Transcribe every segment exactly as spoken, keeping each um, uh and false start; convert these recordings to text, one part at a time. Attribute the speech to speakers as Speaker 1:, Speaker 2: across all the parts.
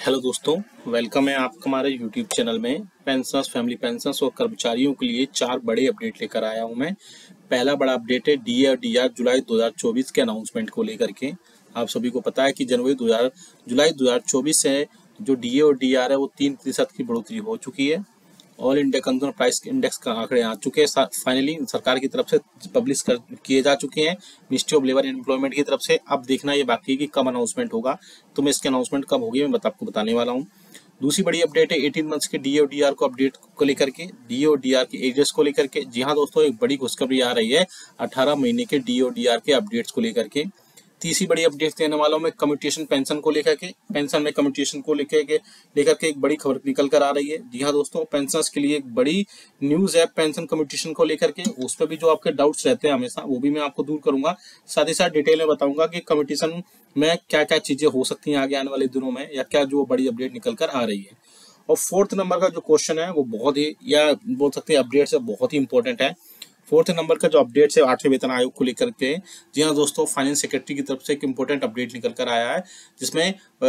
Speaker 1: Hello दोस्तों, welcome है आपका हमारे यूट्यूब चैनल में। पेंशनर्स, फैमिली पेंशनर्स और कर्मचारियों के लिए चार बड़े अपडेट लेकर आया हूं मैं। पहला बड़ा अपडेट है डीए और डीआर जुलाई दो हज़ार चौबीस के अनाउंसमेंट को लेकर के। आप सभी को पता है कि जनवरी दो हज़ार जुलाई दो हज़ार चौबीस से जो डीए और डीआर है वो तीन प्रतिशत की बढ़ोतरी हो चुकी है। All India consumer price index का आंकड़े आ चुके हैं, फाइनली सरकार की तरफ से पब्लिश कर किए जा चुके हैं ministry of labour and employment की तरफ से। अब देखना ये बाकी है कि कब अनाउंसमेंट होगा, तो मैं इसके अनाउंसमेंट कब होगी मैं बता आपको बताने वाला हूँ। दूसरी बड़ी अपडेट है अठारह मंथ्स के डीए और डीआर को अपडेट को लेकर के, डीए और डीआर के एजेस को लेकर के। जी हाँ दोस्तों, एक बड़ी खुशखबरी आ रही है अठारह महीने के डीए और डीआर के अपडेट्स को लेकर के। तीसरी बड़ी अपडेट देने वाला हूं मैं कम्यूटेशन पेंशन को लेकर के। पेंशन में कम्यूटेशन को लेकर के लेकर के एक बड़ी खबर निकल कर आ रही है। जी हाँ दोस्तों, पेंशनर्स के लिए एक बड़ी न्यूज है पेंशन कम्यूटेशन को लेकर के। उस पर भी जो आपके डाउट्स रहते हैं हमेशा, वो भी मैं आपको दूर करूंगा। साथ ही साथ डिटेल में बताऊंगा कि कम्यूटेशन में क्या क्या चीजें हो सकती हैं आगे आने वाले दिनों में, या क्या जो बड़ी अपडेट निकल कर आ रही है। और फोर्थ नंबर का जो क्वेश्चन है वो बहुत ही, या बोल सकते हैं अपडेट से बहुत ही इंपॉर्टेंट है। फोर्थ नंबर का जो अपडेट है आठवें वेतन आयोग को लेकर के। जी हाँ दोस्तों, फाइनेंस सेक्रेटरी की तरफ से एक इंपॉर्टेंट अपडेट निकल कर आया है, जिसमें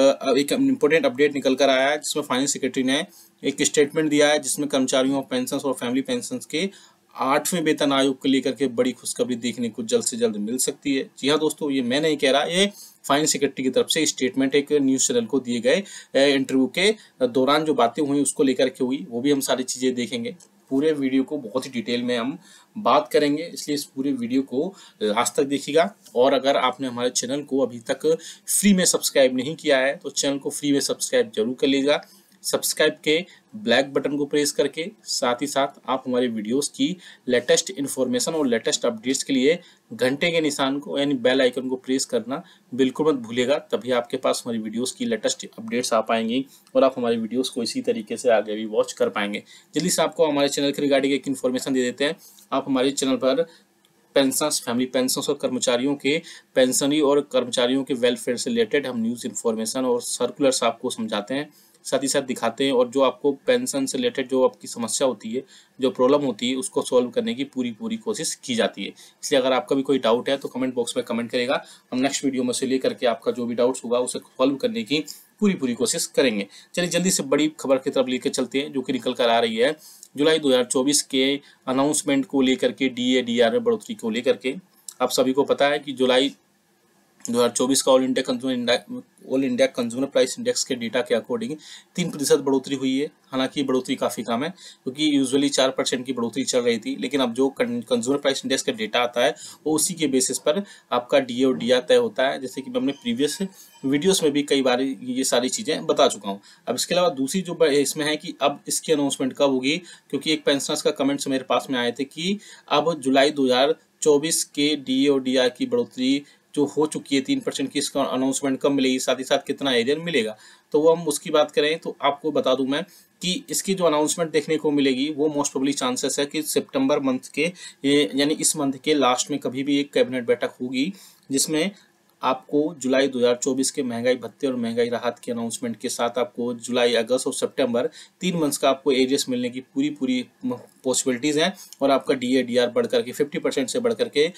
Speaker 1: एक इंपॉर्टेंट अपडेट निकल कर आया है जिसमें फाइनेंस सेक्रेटरी ने एक स्टेटमेंट दिया है, जिसमें कर्मचारियों पेंशन और फैमिली पेंशन के आठवें वेतन आयोग को लेकर के बड़ी खुशखबरी देखने को जल्द से जल्द मिल सकती है। जी हाँ दोस्तों, ये मैं नहीं कह रहा, ये फाइनेंस सेक्रेटरी की तरफ से स्टेटमेंट एक न्यूज चैनल को दिए गए इंटरव्यू के दौरान जो बातें हुई उसको लेकर के हुई, वो भी हम सारी चीजें देखेंगे। पूरे वीडियो को बहुत ही डिटेल में हम बात करेंगे, इसलिए इस पूरे वीडियो को लास्ट तक देखिएगा। और अगर आपने हमारे चैनल को अभी तक फ्री में सब्सक्राइब नहीं किया है तो चैनल को फ्री में सब्सक्राइब जरूर कर लीजिएगा। सब्सक्राइब के ब्लैक बटन को प्रेस करके साथ ही साथ आप हमारे वीडियोस की लेटेस्ट इन्फॉर्मेशन और लेटेस्ट अपडेट्स के लिए घंटे के निशान को यानी बेल आइकन को प्रेस करना बिल्कुल मत भूलिएगा। तभी आपके पास हमारी वीडियोस की लेटेस्ट अपडेट्स आ पाएंगी और आप हमारी वीडियोस को इसी तरीके से आगे भी वॉच कर पाएंगे। जल्दी से आपको हमारे चैनल के रिगार्डिंग एक इन्फॉर्मेशन दे देते हैं। आप हमारे चैनल पर पेंशनर्स, फैमिली पेंशनर्स और कर्मचारियों के पेंशनरी और कर्मचारियों के वेलफेयर से रिलेटेड हम न्यूज़ इन्फॉर्मेशन और सर्कुलर्स आपको समझाते हैं, साथ ही साथ दिखाते हैं, और जो आपको पेंशन से रिलेटेड जो आपकी समस्या होती है, जो प्रॉब्लम होती है, उसको सॉल्व करने की पूरी पूरी कोशिश की जाती है। इसलिए अगर आपका भी कोई डाउट है तो कमेंट बॉक्स में कमेंट करेगा, हम नेक्स्ट वीडियो में से लेकर के आपका जो भी डाउट्स होगा उसे सॉल्व करने की पूरी पूरी कोशिश करेंगे। चलिए जल्दी से बड़ी खबर की तरफ लेकर चलते हैं, जो कि निकल कर आ रही है जुलाई दो हज़ार चौबीस के अनाउंसमेंट को लेकर के, डीए डीआर में बढ़ोतरी को लेकर के। आप सभी को पता है कि जुलाई दो हज़ार चौबीस का all India consumer all India consumer price index के डेटा के अकॉर्डिंग तीन प्रतिशत बढ़ोतरी हुई है। हालांकि बढ़ोतरी काफी कम है, क्योंकि यूजुअली चार परसेंट की बढ़ोतरी चल रही थी, लेकिन अब जो कंज्यूमर प्राइस इंडेक्स का डेटा आता है वो उसी के बेसिस पर आपका डीए और डीआर तय होता है, जैसे कि मैं अपने प्रीवियस वीडियोस में भी कई बार ये सारी चीजें बता चुका हूँ। अब इसके अलावा दूसरी जो इसमें है कि अब इसकी अनाउंसमेंट कब होगी, क्योंकि एक पेंशनर्स का कमेंट्स मेरे पास में आए थे कि अब जुलाई दो हजार चौबीस के डीए और डीआर की बढ़ोतरी जो हो चुकी है तीन परसेंट की, इसका अनाउंसमेंट कब मिलेगी, साथ ही साथ कितना एरियर मिलेगा। तो वो हम उसकी बात करें तो आपको बता दूं मैं कि इसकी जो अनाउंसमेंट देखने को मिलेगी वो मोस्ट प्रोबेबली चांसेस है कि सितंबर मंथ के यानी इस मंथ के लास्ट में कभी भी एक कैबिनेट बैठक होगी, जिसमें आपको जुलाई दो हज़ार चौबीस के महंगाई भत्ते और महंगाई राहत के अनाउंसमेंट के साथ आपको जुलाई, अगस्त और सितंबर तीन मंथ्स का आपको एरियर्स मिलने की पूरी पूरी पॉसिबिलिटीज हैं, और आपका डीए डीआर बढ़कर के पचास परसेंट से बढ़कर के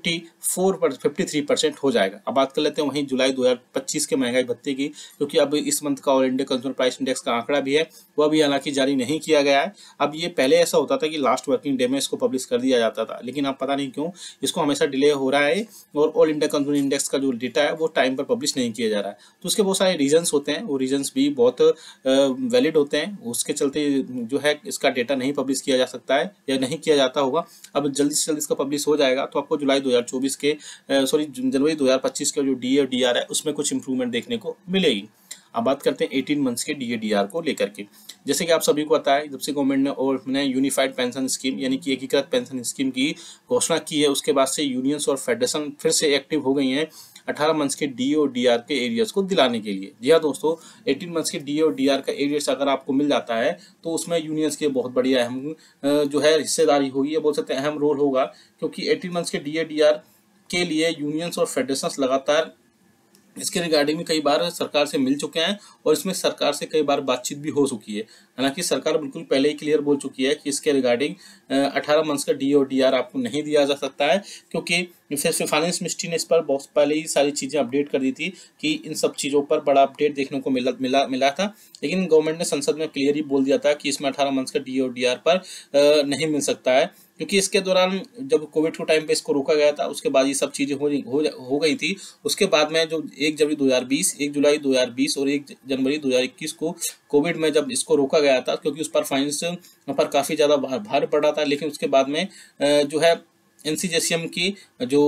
Speaker 1: चौवन पर तिरेपन परसेंट हो जाएगा। अब बात कर लेते हैं वहीं जुलाई दो हज़ार पच्चीस के महंगाई भत्ते की, क्योंकि अब इस मंथ का all India consumer price index का आंकड़ा भी है, वह भी हालांकि जारी नहीं किया गया है। अब ये पहले ऐसा होता था कि लास्ट वर्किंग डे में इसको पब्लिश कर दिया जाता था, लेकिन अब पता नहीं क्यों इसको हमेशा डिले हो रहा है, और ऑल इंडिया कंज्यूमर इंडेक्स का जो डेटा है वो टाइम पर पब्लिश नहीं किया जा रहा है। तो उसके बहुत सारे रीजंस होते हैं, वो रीजंस भी बहुत वैलिड होते हैं, उसके चलते जो है इसका डेटा नहीं पब्लिश किया जा सकता है या नहीं किया जाता होगा। अब जल्दी से जल्दी इसका पब्लिश हो जाएगा तो आपको जुलाई दो हज़ार चौबीस के सॉरी जनवरी दो हज़ार पच्चीस के जो डीए और डीआर है उसमें कुछ इंप्रूवमेंट देखने को मिलेगी। अब बात करते हैं अठारह मंथ्स के डीए डीआर को लेकर के। जैसे कि आप सभी को पता है, जब से गवर्नमेंट ने और ने यूनिफाइड पेंशन स्कीम यानी कि एकीकृत पेंशन स्कीम की घोषणा की है, उसके बाद से यूनियंस और फेडरेशन फिर से एक्टिव हो गई हैं अठारह मंथ्स के डीए और डीआर के एरियर्स को दिलाने के लिए। जी हाँ दोस्तों, अठारह मंथ्स के डीए और डीआर का एरियर्स अगर आपको मिल जाता है तो उसमें यूनियंस की बहुत बड़ी अहम जो है हिस्सेदारी होगी, बोल सकते हैं अहम रोल होगा, क्योंकि अठारह मंथ्स के डीए डीआर के लिए यूनियंस और फेडरेशन लगातार इसके रिगार्डिंग में कई बार सरकार से मिल चुके हैं और इसमें सरकार से कई बार बातचीत भी हो चुकी है। हालांकि सरकार बिल्कुल पहले ही क्लियर बोल चुकी है कि इसके रिगार्डिंग अठारह मंथ्स का डी और डी आर आपको नहीं दिया जा सकता है, क्योंकि फिर फाइनेंस मिनिस्ट्री ने इस पर बहुत पहले ही सारी चीज़ें अपडेट कर दी थी कि इन सब चीज़ों पर बड़ा अपडेट देखने को मिला मिला मिला था। लेकिन गवर्नमेंट ने संसद में क्लियर ही बोल दिया था कि इसमें अठारह मंथ्स का डी और डी आर पर नहीं मिल सकता है, क्योंकि इसके दौरान जब कोविड के टाइम पे इसको रोका गया था, उसके बाद ये सब चीज़ें हो हो हो गई थी। उसके बाद में जो एक जनवरी दो हज़ार बीस, एक जुलाई दो हज़ार बीस और एक जनवरी दो हज़ार इक्कीस को कोविड में जब इसको रोका गया था, क्योंकि उस पर फाइनेंस पर काफ़ी ज़्यादा भार पड़ा था। लेकिन उसके बाद में जो है एनसीजेसीएम की जो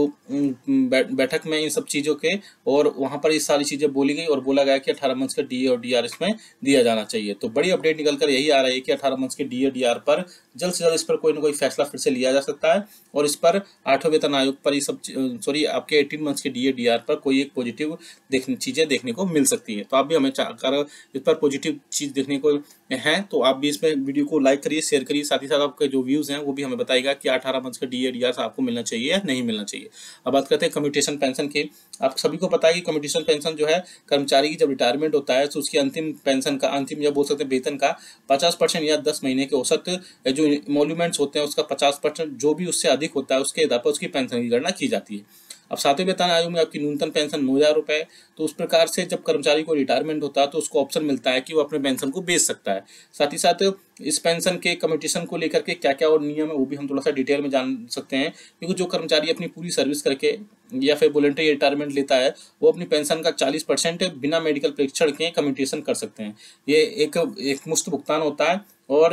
Speaker 1: बैठक में इन सब चीज़ों के और वहाँ पर ये सारी चीज़ें बोली गई और बोला गया कि अठारह मंथ्स का डी और डी आर इसमें दिया जाना चाहिए। तो बड़ी अपडेट निकल कर यही आ रही है कि अठारह मंथ्स के डी और डी आर पर जल्द से जल्द इस पर कोई ना कोई फैसला फिर से लिया जा सकता है और इस पर आठवें वेतन आयोग पर ये सब सॉरी आपके एटीन मंथ्स के डी और डी आर पर कोई एक पॉजिटिव देखने चीज़ें देखने को मिल सकती है। तो आप भी हमें अगर इस पर पॉजिटिव चीज़ देखने को है तो आप भी इसमें वीडियो को लाइक करिए, शेयर करिए, साथ ही साथ आपके जो व्यूज़ हैं वो भी हमें बताइएगा कि अठारह मंथ्स का डी और डी आर आपको मिलना चाहिए या नहीं मिलना चाहिए। अब बात करते हैं कम्यूटेशन पेंशन की। आप सभी को पता है कि कम्यूटेशन पेंशन जो है कर्मचारी की जब रिटायरमेंट होता है तो उसकी अंतिम पेंशन का अंतिम या बोल सकते हैं वेतन का पचास परसेंट या दस महीने के औसत जो इमोल्यूमेंट्स होते हैं उसका पचास परसेंट जो भी उससे अधिक होता है उसके आधार पर उसकी पेंशन की गणना की जाती है। अब सातवें वेतन आयोग में आपकी न्यूनतम पेंशन नौ हजार रुपये। तो उस प्रकार से जब कर्मचारी को रिटायरमेंट होता है तो उसको ऑप्शन मिलता है कि वो अपने पेंशन को बेच सकता है। साथ ही साथ इस पेंशन के कम्यूटेशन को लेकर के क्या क्या और नियम है वो भी हम थोड़ा सा डिटेल में जान सकते हैं, क्योंकि जो कर्मचारी अपनी पूरी सर्विस करके या फिर वॉलंटरी रिटायरमेंट लेता है वो अपनी पेंशन का चालीस परसेंट बिना मेडिकल परीक्षण के कम्यूटेशन कर सकते हैं। ये एक एक मुफ्त भुगतान होता है और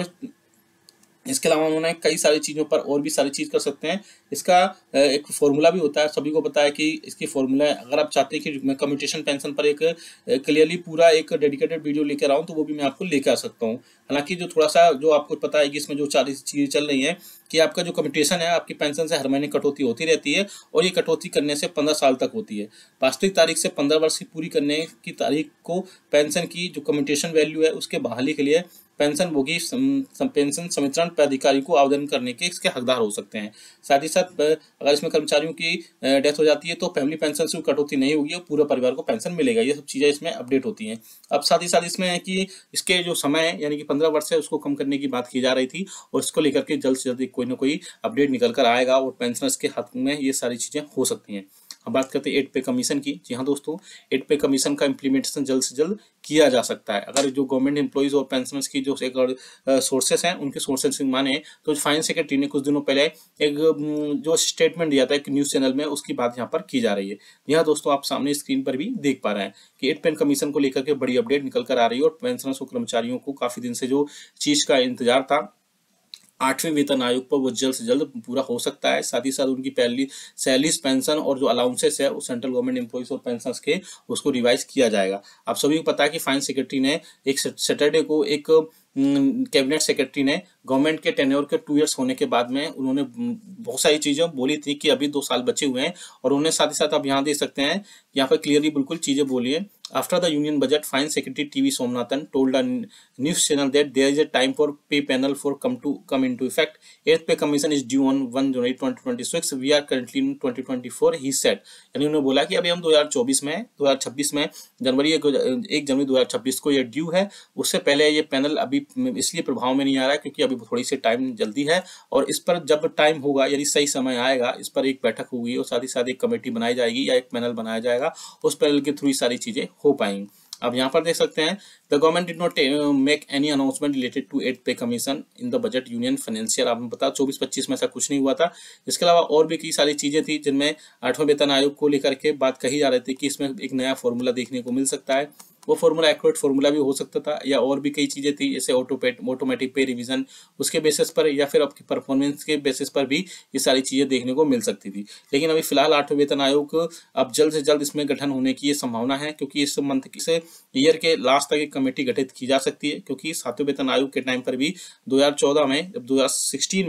Speaker 1: इसके अलावा उन्होंने कई सारी चीज़ों पर और भी सारी चीज़ कर सकते हैं। इसका एक फॉर्मूला भी होता है, सभी को पता है कि इसकी फॉर्मूला अगर आप चाहते हैं कि मैं कम्यूटेशन पेंशन पर एक क्लियरली पूरा एक डेडिकेटेड वीडियो लेकर आऊँ तो वो भी मैं आपको लेकर आ सकता हूँ। हालांकि जो थोड़ा सा जो आपको पता है कि इसमें जो सारी चीज़ें चल रही हैं कि आपका जो कम्यूटेशन है आपकी पेंशन से हर महीने कटौती होती रहती है और ये कटौती करने से पंद्रह साल तक होती है। वास्तविक तारीख से पंद्रह वर्ष की पूरी करने की तारीख को पेंशन की जो कम्यूटेशन वैल्यू है उसके बहाली के लिए पेंशन भोगी पेंशन संवितरण प्राधिकारी को आवेदन करने के इसके हकदार हो सकते हैं। साथ ही साथ अगर इसमें कर्मचारियों की डेथ हो जाती है तो फैमिली पेंशन से कटौती नहीं होगी और पूरे परिवार को पेंशन मिलेगा। ये सब चीज़ें इसमें अपडेट होती हैं। अब साथ ही साथ इसमें है कि इसके जो समय है यानी कि पंद्रह वर्ष है उसको कम करने की बात की जा रही थी और इसको लेकर के जल्द से जल्द कोई ना कोई अपडेट निकल कर आएगा और पेंशनर्स के हक में ये सारी चीज़ें हो सकती हैं। अब बात करते हैं एट पे कमीशन की। जी हाँ दोस्तों, एट पे कमीशन का इम्प्लीमेंटेशन जल्द से जल्द किया जा सकता है। अगर जो गवर्नमेंट एम्प्लॉइज और पेंशनर्स की जो एक सोर्सेस हैं उनके सोर्सेस माने तो फाइनेंस सेक्रेटरी ने कुछ दिनों पहले एक जो स्टेटमेंट दिया था एक न्यूज़ चैनल में, उसकी बात यहाँ पर की जा रही है। यहाँ दोस्तों आप सामने स्क्रीन पर भी देख पा रहे हैं कि एट पे कमीशन को लेकर के बड़ी अपडेट निकल कर आ रही है और पेंशनर्स और कर्मचारियों को काफ़ी दिन से जो चीज़ का इंतजार था आठवें वेतन आयोग पर वो जल्द से जल्द पूरा हो सकता है। साथ ही साथ उनकी पहली सैलरीज पेंशन और जो अलाउंसेस है वो सेंट्रल गवर्नमेंट एम्प्लॉइज और पेंशनर्स के उसको रिवाइज किया जाएगा। आप सभी को पता है कि फाइनेंस सेक्रेटरी ने एक सैटरडे को एक कैबिनेट सेक्रेटरी ने गवर्नमेंट के टेन्योर के टू इयर्स होने के बाद में उन्होंने बहुत सारी चीज़ें बोली थी कि अभी दो साल बचे हुए हैं और उन्हें साथ ही साथ आप यहाँ देख सकते हैं यहाँ पर क्लियरली बिल्कुल चीज़ें बोली है। After the union budget, Finance Secretary T V Somnathan told a news channel that there is a time for pay panel for come to come into effect. Eighth pay commission is due on one January twenty twenty-six. We are currently in twenty twenty-four. He said. यानी उन्होंने बोला कि अभी हम दो हज़ार चौबीस में दो हज़ार छब्बीस में जनवरी एक जनवरी दो हज़ार छब्बीस को ये ड्यू है। उससे पहले ये पैनल अभी इसलिए प्रभाव में नहीं आ रहा है क्योंकि अभी थोड़ी सी टाइम जल्दी है और इस पर जब टाइम होगा यानी सही समय आएगा इस पर एक बैठक होगी और साथ ही साथ एक कमेटी बनाई जाएगी या एक पैनल बनाया जाएगा, उस पैनल के थ्रू सारी चीज़ें हो पाएंगी। अब यहाँ पर देख सकते हैं the government did not make any announcement related to eight pay commission in the budget union financial. आपको पता चौबीस पच्चीस में ऐसा कुछ नहीं हुआ था। इसके अलावा और भी कई सारी चीज़ें थी जिनमें आठवें वेतन आयोग को लेकर के बात कही जा रही थी कि इसमें एक नया फॉर्मूला देखने को मिल सकता है। वो फॉर्मूला एक्यूरेट फॉर्मूला भी हो सकता था या और भी कई चीज़ें थी जैसे ऑटोपेट ऑटोमेटिक पे रिवीजन उसके बेसिस पर या फिर आपकी परफॉर्मेंस के बेसिस पर भी ये सारी चीज़ें देखने को मिल सकती थी। लेकिन अभी फिलहाल आठवें वेतन आयोग अब जल्द से जल्द इसमें गठन होने की ये संभावना है क्योंकि इस मंथ से ईयर के लास्ट तक एक कमेटी गठित की जा सकती है क्योंकि सातवें वेतन आयोग के टाइम पर भी दो हज़ार चौदह में जब दो हज़ार सोलह में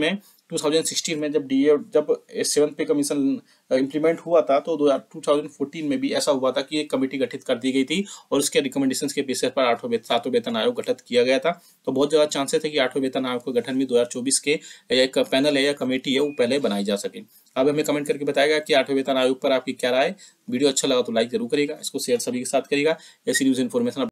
Speaker 1: टू थाउजेंड सिक्सटीन में जब डीए जब सेवंथ पे कमीशन इम्प्लीमेंट हुआ था तो टू थाउजेंड फोर्टीन में भी ऐसा हुआ था कि एक कमेटी गठित कर दी गई थी और उसके रिकमेंडेशंस के बेसिस पर आठवें वेतन सातवें वेतन आयोग गठित किया गया था। तो बहुत ज़्यादा चांसेस है कि आठवें वेतन आयोग का गठन भी दो हज़ार चौबीस के एक पैनल है या कमेटी है वो पहले बनाई जा सके। अब हमें कमेंट करके बताएगा कि आठवें वेतन आयोग पर आपकी क्या राय। वीडियो अच्छा लगा तो लाइक जरूर करिएगा, इसको शेयर सभी के साथ करिएगा। ऐसी न्यूज़ इन्फॉर्मेशन